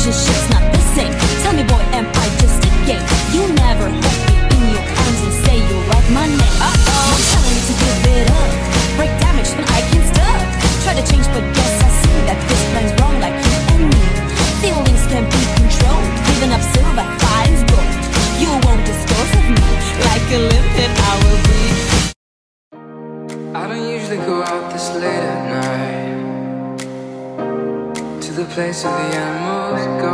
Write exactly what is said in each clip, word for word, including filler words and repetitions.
relationship's not the same. Tell me, boy, am I just a game? You never hold me in your arms and say you write my name. Uh-oh, I'm telling you to give it up. Break damage when I can't stop. Try to change, but guess I see that this plan's wrong, like you and me. Feelings can't be controlled. Giving up silver finds gold. You won't dispose of me like a limpet I will be. I don't usually go out this late at night, to the place where the animals go.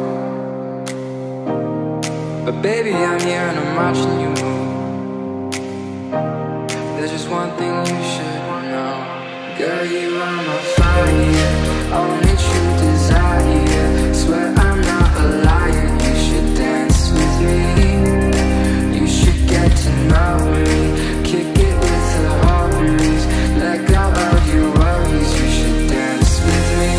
But baby, I'm here and I'm watching you move. There's just one thing you should know. Girl, you are my fire, only true desire. Swear I'm not a liar, you should dance with me. You should get to know me, kick it with the harmonies. Let go of your worries, you should dance with me.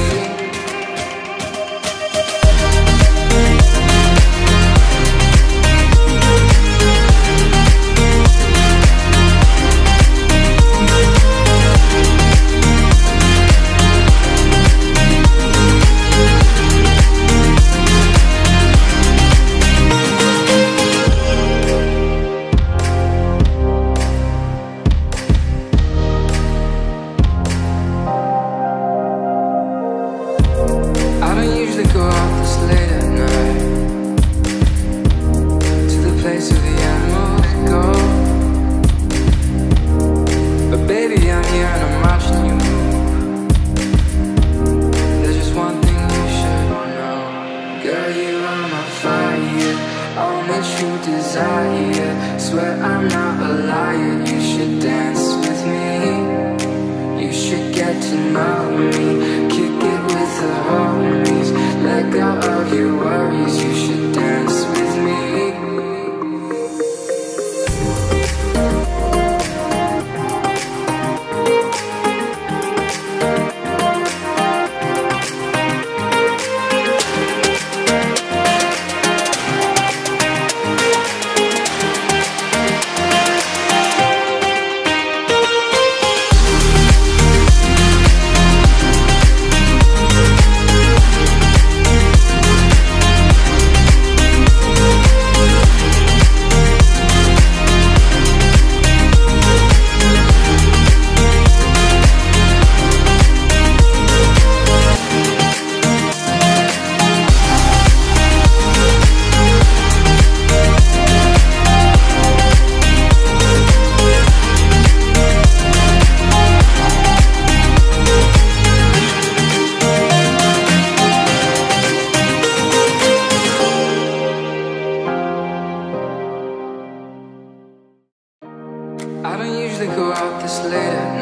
I don't usually go out this late at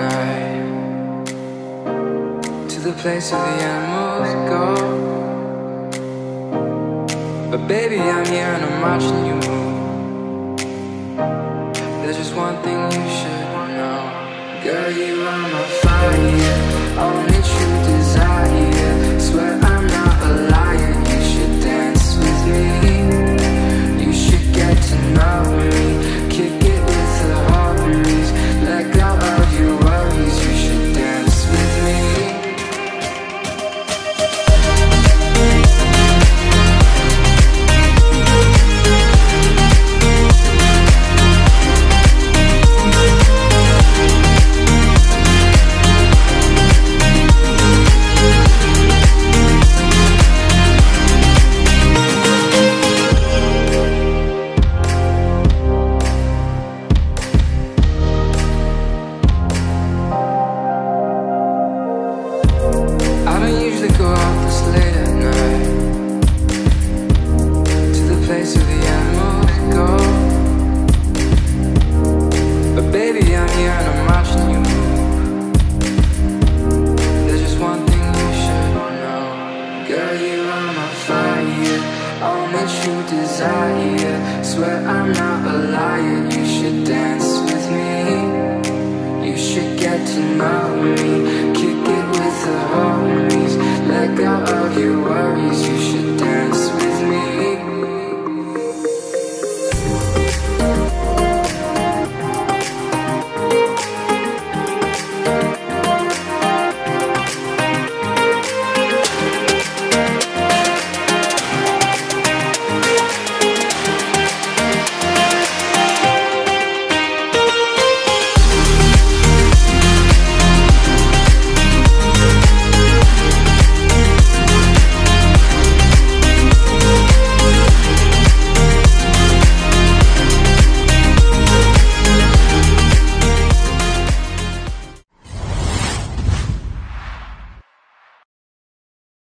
night, to the place where the animals go. But baby, I'm here and I'm watching you move. There's just one thing you should know. Girl, you are my fire, only true desire. Swear I'm not a liar, you should dance with me. You should get to know me, kick it with the harmonies. Let go of your worries, you should dance with me. Know me, kick it with the harmonies. Let go of your worries. You